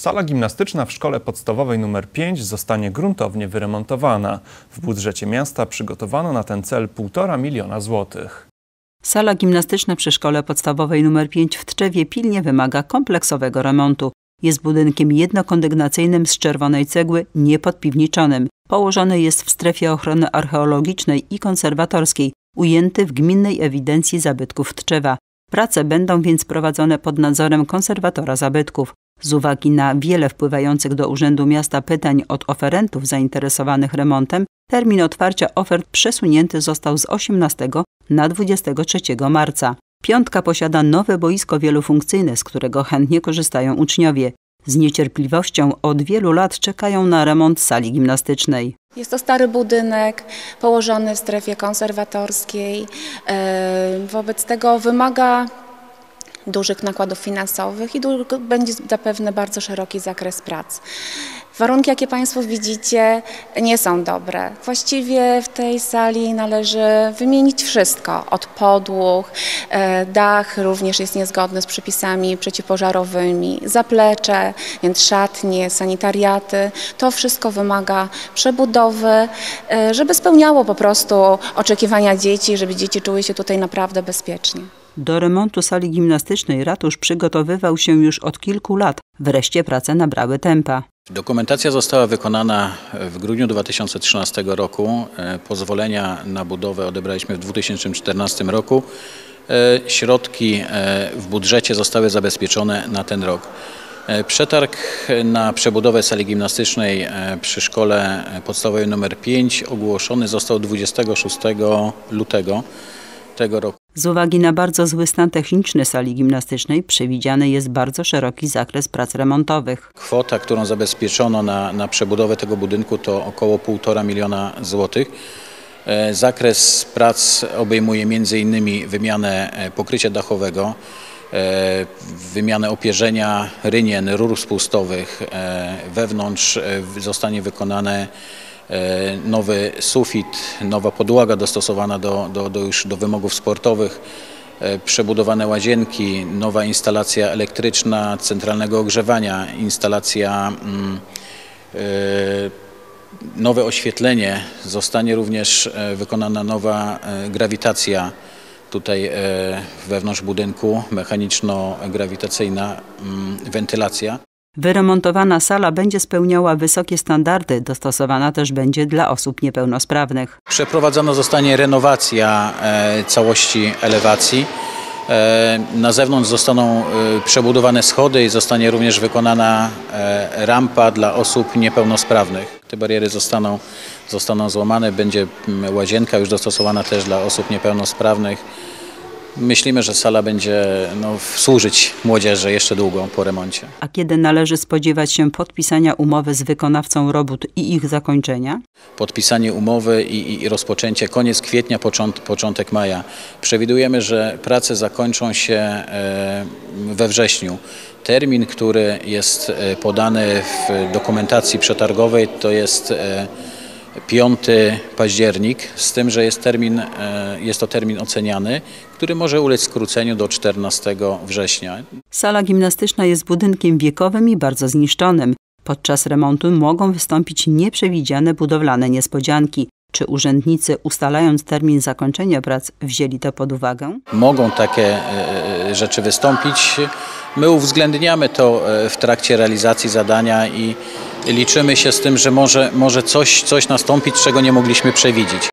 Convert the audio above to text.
Sala gimnastyczna w szkole podstawowej nr 5 zostanie gruntownie wyremontowana. W budżecie miasta przygotowano na ten cel 1,5 miliona złotych. Sala gimnastyczna przy szkole podstawowej nr 5 w Tczewie pilnie wymaga kompleksowego remontu. Jest budynkiem jednokondygnacyjnym z czerwonej cegły, niepodpiwniczonym. Położony jest w strefie ochrony archeologicznej i konserwatorskiej, ujęty w Gminnej Ewidencji Zabytków Tczewa. Prace będą więc prowadzone pod nadzorem konserwatora zabytków. Z uwagi na wiele wpływających do Urzędu Miasta pytań od oferentów zainteresowanych remontem, termin otwarcia ofert przesunięty został z 18 na 23 marca. Piątka posiada nowe boisko wielofunkcyjne, z którego chętnie korzystają uczniowie. Z niecierpliwością od wielu lat czekają na remont sali gimnastycznej. Jest to stary budynek położony w strefie konserwatorskiej. Wobec tego wymaga dużych nakładów finansowych i będzie zapewne bardzo szeroki zakres prac. Warunki, jakie Państwo widzicie, nie są dobre. Właściwie w tej sali należy wymienić wszystko, od podłóg, dach również jest niezgodny z przepisami przeciwpożarowymi, zaplecze, więc szatnie, sanitariaty. To wszystko wymaga przebudowy, żeby spełniało po prostu oczekiwania dzieci, żeby dzieci czuły się tutaj naprawdę bezpiecznie. Do remontu sali gimnastycznej ratusz przygotowywał się już od kilku lat. Wreszcie prace nabrały tempa. Dokumentacja została wykonana w grudniu 2013 roku. Pozwolenia na budowę odebraliśmy w 2014 roku. Środki w budżecie zostały zabezpieczone na ten rok. Przetarg na przebudowę sali gimnastycznej przy szkole podstawowej nr 5 ogłoszony został 26 lutego tego roku. Z uwagi na bardzo zły stan techniczny sali gimnastycznej przewidziany jest bardzo szeroki zakres prac remontowych. Kwota, którą zabezpieczono na przebudowę tego budynku, to około 1,5 miliona złotych. Zakres prac obejmuje m.in. wymianę pokrycia dachowego, wymianę opierzenia rynien, rur spustowych. Wewnątrz zostanie wykonane nowy sufit, nowa podłoga dostosowana już do wymogów sportowych, przebudowane łazienki, nowa instalacja elektryczna centralnego ogrzewania, nowe oświetlenie, zostanie również wykonana nowa grawitacja tutaj wewnątrz budynku, mechaniczno-grawitacyjna wentylacja. Wyremontowana sala będzie spełniała wysokie standardy, dostosowana też będzie dla osób niepełnosprawnych. Przeprowadzona zostanie renowacja całości elewacji. Na zewnątrz zostaną przebudowane schody i zostanie również wykonana rampa dla osób niepełnosprawnych. Te bariery zostaną złamane, będzie łazienka już dostosowana też dla osób niepełnosprawnych. Myślimy, że sala będzie służyć młodzieży jeszcze długo po remoncie. A kiedy należy spodziewać się podpisania umowy z wykonawcą robót i ich zakończenia? Podpisanie umowy i rozpoczęcie koniec kwietnia, początek maja. Przewidujemy, że prace zakończą się we wrześniu. Termin, który jest podany w dokumentacji przetargowej, to jest 5 październik, z tym, że jest to termin oceniany, który może ulec skróceniu do 14 września. Sala gimnastyczna jest budynkiem wiekowym i bardzo zniszczonym. Podczas remontu mogą wystąpić nieprzewidziane budowlane niespodzianki. Czy urzędnicy, ustalając termin zakończenia prac, wzięli to pod uwagę? Mogą takie rzeczy wystąpić. My uwzględniamy to w trakcie realizacji zadania i liczymy się z tym, że może coś nastąpić, czego nie mogliśmy przewidzieć.